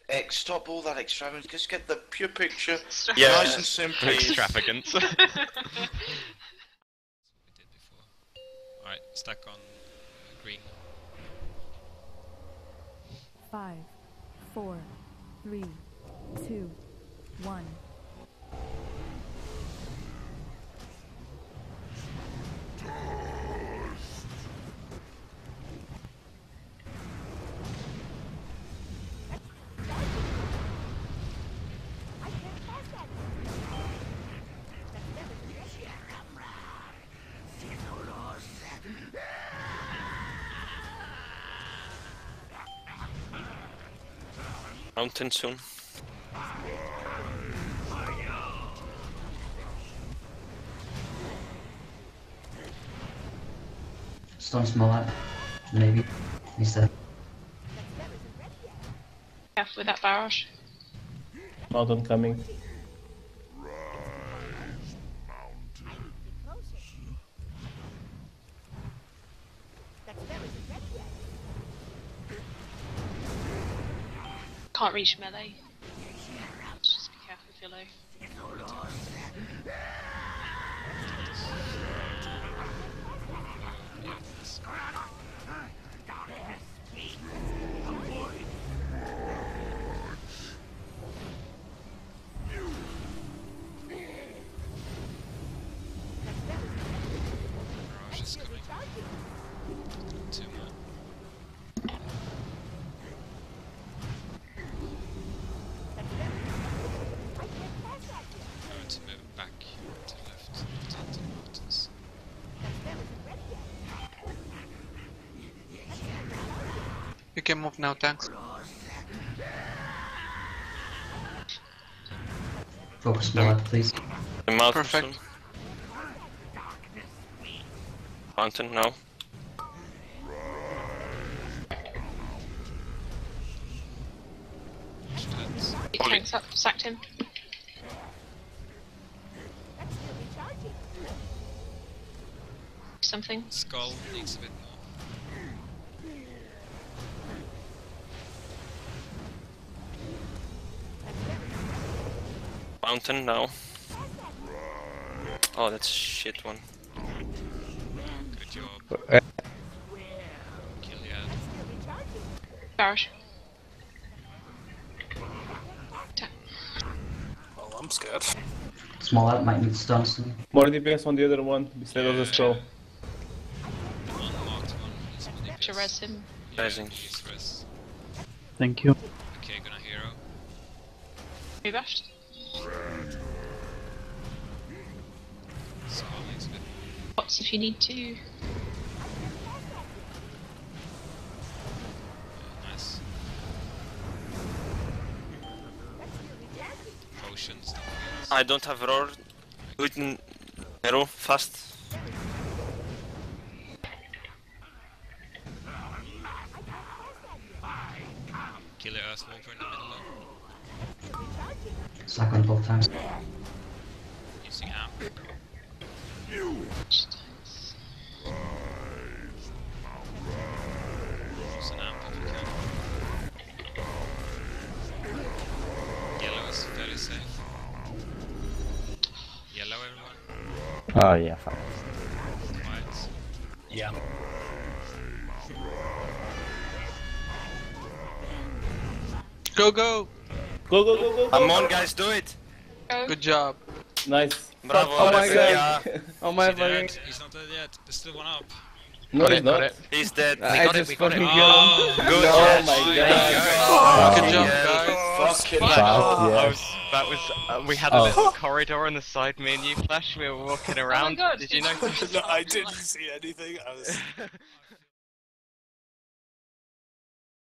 Stop all that extravagance. Just get the pure picture. Yeah. Nice and simple. Extravagance. We did before. Alright, stack on green. 5, 4, 3, 2, 1. Mountain soon. Stun small out. Maybe. He's dead. Careful with that barrage. Mountain coming. Can't reach melee. Just be careful if you're low. Barrage is coming. 2 more. Going to move back to the left, into the mountains. You can move now, thanks. Focus small out, please. The mountain Perfect. soon. Mountain now. It tanks up, sacked him. Something. Skull needs a bit more. Mountain now. Oh, that's a shit one. Good job. Kill the ad. Barrage. Oh, I'm scared. Small out might need stun soon. More DPS on the other one instead of the skull. Unmarked one. He's on To DPS. res him. Yeah, Rising. he's res. Thank you. Okay, gonna hero. Who bashed? Skull needs a bit. Pots if you need to. Nice. Potions. I don't have roar. Do it in arrow fast. Kill the Earth Wolver in the middle though. Slack on both times. Using amp. Use an amp if you can. Yellow is fairly safe. Yellow everyone. Oh yeah, fine. Quiet. Yeah. Go, go! Go, go, go, go, Come go! on, guys, do it. Go. Good job. Nice. Bravo. Oh my Yeah. god. Oh my Is he fucking. dead? He's not dead yet. There's still one up. No, he's not. He's dead. I just fucking killed him. Oh, Good. Oh job. my Yeah. god. Good job, Yeah. guys. Fucking Fuck, hell. yes. That was, we had a little corridor on the side, me and you, Flash, we were walking around. God, Did you it's- notice? No, I didn't see anything. I was.